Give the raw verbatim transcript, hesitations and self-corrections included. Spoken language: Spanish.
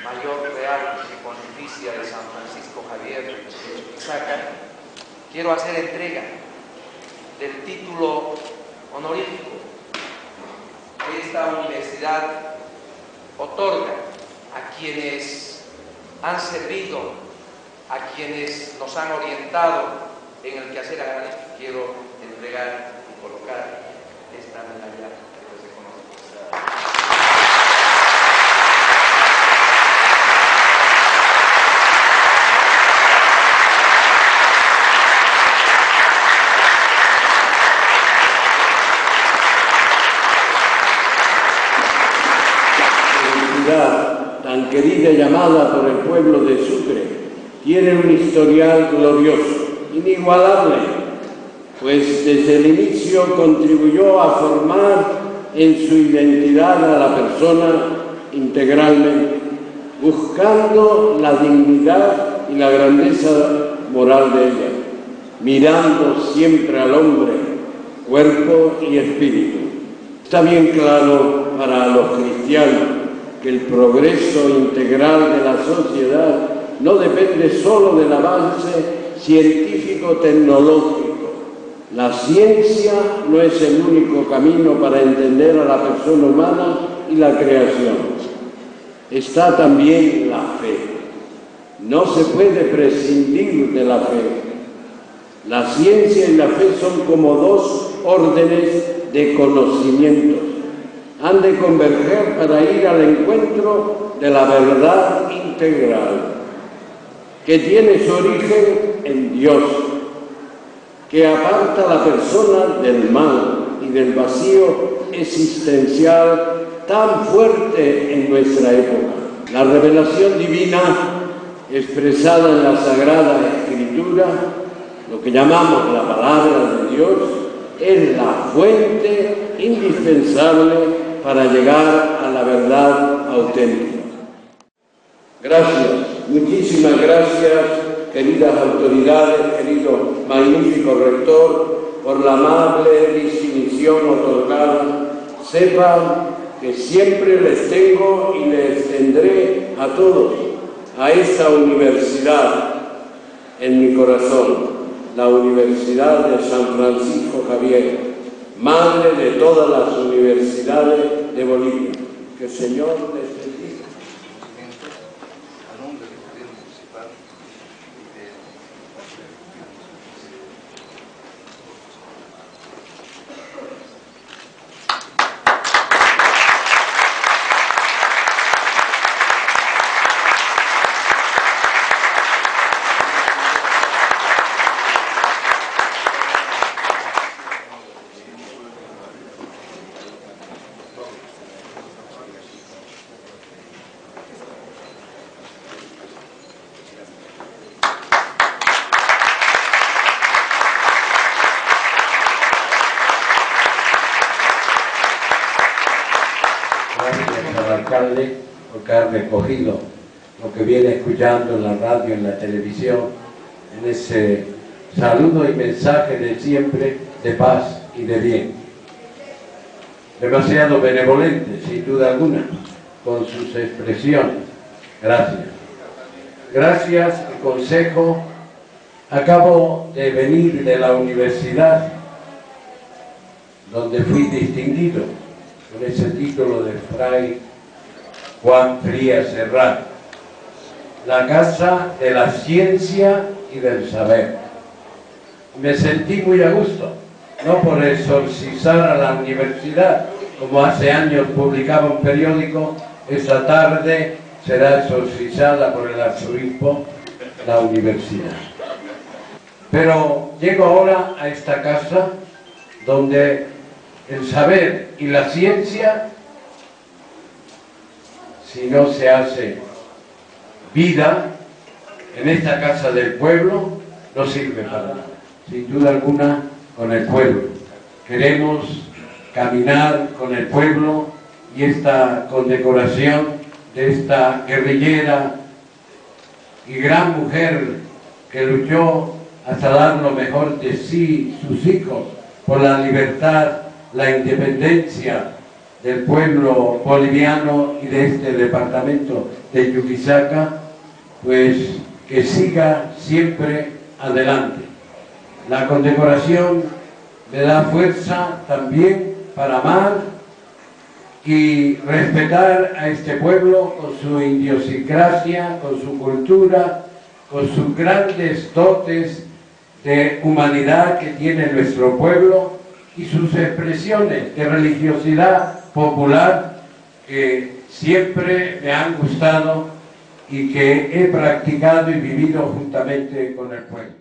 Mayor Real y Pontificia de San Francisco Javier de Chuquisaca, quiero hacer entrega del título honorífico que esta universidad otorga a quienes han servido, a quienes nos han orientado en el quehacer académico. Quiero entregar y colocar esta medalla que les reconozco. Tan querida y amada por el pueblo de Sucre, tiene un historial glorioso, inigualable, pues desde el inicio contribuyó a formar en su identidad a la persona integralmente, buscando la dignidad y la grandeza moral de ella, mirando siempre al hombre, cuerpo y espíritu. Está bien claro para los cristianos que el progreso integral de la sociedad no depende solo del avance científico-tecnológico. La ciencia no es el único camino para entender a la persona humana y la creación. Está también la fe. No se puede prescindir de la fe. La ciencia y la fe son como dos órdenes de conocimientos. Han de converger para ir al encuentro de la verdad integral, que tiene su origen en Dios, que aparta a la persona del mal y del vacío existencial tan fuerte en nuestra época. La revelación divina, expresada en la Sagrada Escritura, lo que llamamos la palabra de Dios, es la fuente indispensable para llegar a la verdad auténtica. Gracias, muchísimas gracias, queridas autoridades, querido magnífico rector, por la amable distinción otorgada. Sepan que siempre les tengo y les tendré a todos, a esta universidad, en mi corazón, la Universidad de San Francisco Javier, madre de todas las universidades de Bolivia. Que el Señor les bendiga. Alcalde, porque ha recogido lo que viene escuchando en la radio, en la televisión, en ese saludo y mensaje de siempre de paz y de bien. Demasiado benevolente, sin duda alguna, con sus expresiones. Gracias. Gracias, el Consejo. Acabo de venir de la universidad, donde fui distinguido con ese título de Fray Juan Frías Serrano, la Casa de la Ciencia y del Saber. Me sentí muy a gusto, no por exorcizar a la universidad, como hace años publicaba un periódico, esta tarde será exorcizada por el arzobispo la universidad. Pero llego ahora a esta casa donde el saber y la ciencia, si no se hace vida en esta casa del pueblo, no sirve para nada. Sin duda alguna, con el pueblo. Queremos caminar con el pueblo y esta condecoración de esta guerrillera y gran mujer que luchó hasta dar lo mejor de sí, sus hijos, por la libertad, la independencia del pueblo boliviano y de este departamento de Chuquisaca, pues que siga siempre adelante. La condecoración me da fuerza también para amar y respetar a este pueblo con su idiosincrasia, con su cultura, con sus grandes dotes de humanidad que tiene nuestro pueblo y sus expresiones de religiosidad popular que siempre me han gustado y que he practicado y vivido juntamente con el pueblo.